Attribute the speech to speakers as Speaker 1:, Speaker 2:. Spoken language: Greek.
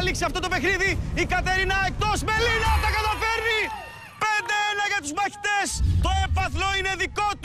Speaker 1: λήξει αυτό το παιχνίδι. Η Κατερίνα εκτός. Μελίνα τα καταφέρνει. 5-1 για τους μαχητές. Το έπαθλο είναι δικό